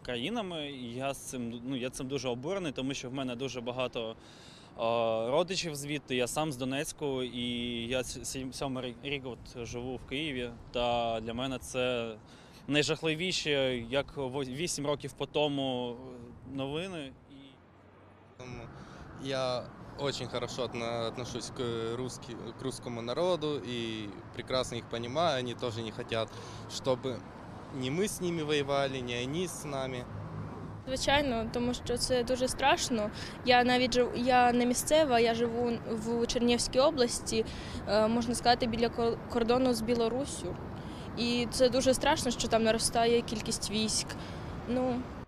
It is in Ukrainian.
країнами. І я цим дуже обурений, тому що в мене дуже багато родичів звідти. Я сам з Донецьку, і я 7-й рік живу в Києві. Та для мене це найжахливіше, як 8 років по тому новини. Я очень хорошо отношусь к русскому народу и прекрасно их понимаю. Они тоже не хотят, чтобы не мы с ними воевали, не они с нами. Звичайно, тому що це дуже страшно. Я не місцева, я живу в Чернігівській області, можна сказати, біля кордону з Білоруссю. І це дуже страшно, що там наростає кількість військ.